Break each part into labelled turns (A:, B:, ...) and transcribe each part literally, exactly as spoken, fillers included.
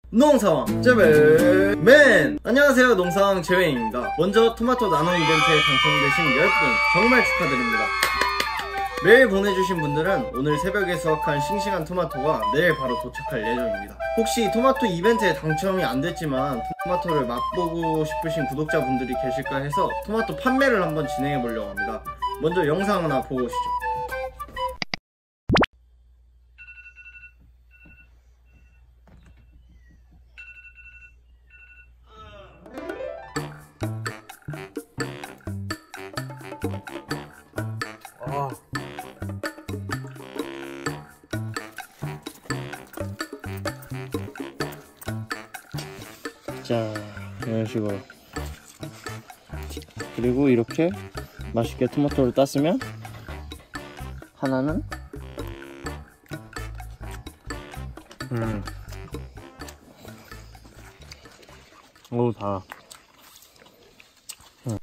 A: 농사왕 제외맨! 안녕하세요, 농사왕 제외입니다. 먼저 토마토 나눔 이벤트에 당첨되신 열 분 정말 축하드립니다. 메일 보내주신 분들은 오늘 새벽에 수확한 싱싱한 토마토가 내일 바로 도착할 예정입니다. 혹시 토마토 이벤트에 당첨이 안 됐지만 토마토를 맛보고 싶으신 구독자분들이 계실까 해서 토마토 판매를 한번 진행해 보려고 합니다. 먼저 영상 하나 보고 오시죠. 아. 자, 이런 식으로. 그리고 이렇게 맛있게 토마토를 땄으면 하나는 음 오, 달아. 음.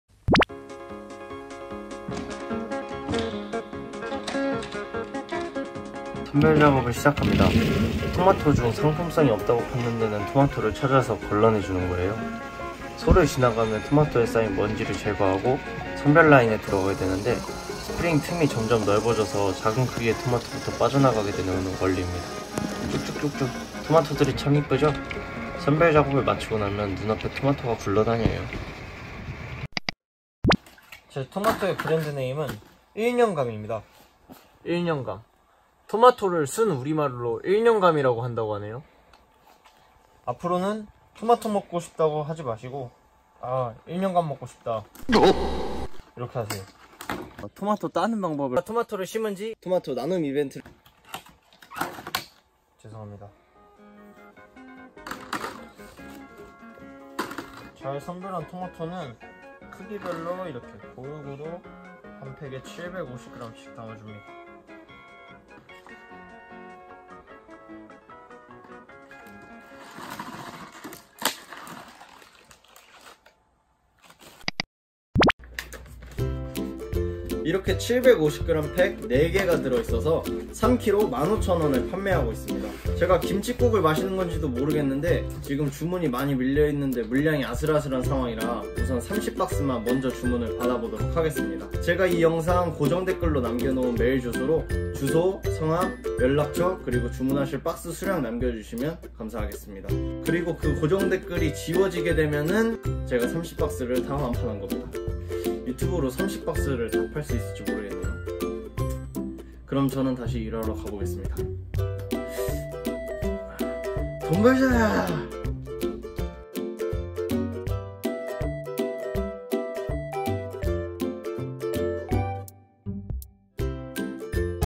A: 선별 작업을 시작합니다. 토마토 중 상품성이 없다고 판는 데는 토마토를 찾아서 걸러내주는 거예요. 소를 지나가면 토마토에 쌓인 먼지를 제거하고 선별 라인에 들어가게 되는데, 스프링 틈이 점점 넓어져서 작은 크기의 토마토부터 빠져나가게 되는 원리입니다. 쭉쭉쭉쭉 토마토들이 참 이쁘죠? 선별 작업을 마치고 나면 눈앞에 토마토가 굴러다녀요. 제 토마토의 브랜드 네임은 일년감입니다. 일년감. 토마토를 순 우리말로 일년감이라고 한다고 하네요. 앞으로는 토마토 먹고 싶다고 하지 마시고, 아, 일년감 먹고 싶다, 이렇게 하세요. 토마토 따는 방법을, 토마토를 심은 지 토마토 나눔 이벤트, 죄송합니다. 잘 선별한 토마토는 크기별로 이렇게 고루고루 한 팩에 칠백오십 그램씩 담아줍니다. 이렇게 칠백오십 그램 팩 네 개가 들어있어서 삼 킬로그램 만 오천 원에 판매하고 있습니다. 제가 김칫국을 마시는 건지도 모르겠는데 지금 주문이 많이 밀려있는데 물량이 아슬아슬한 상황이라 우선 삼십 박스만 먼저 주문을 받아보도록 하겠습니다. 제가 이 영상 고정 댓글로 남겨놓은 메일 주소로 주소, 성함, 연락처, 그리고 주문하실 박스 수량 남겨주시면 감사하겠습니다. 그리고 그 고정 댓글이 지워지게 되면은 제가 삼십 박스를 다 완판한 겁니다. 유튜브로 삼십 박스를 다 팔 수 있을지 모르겠네요. 그럼 저는 다시 일하러 가보겠습니다. 돈 벌자!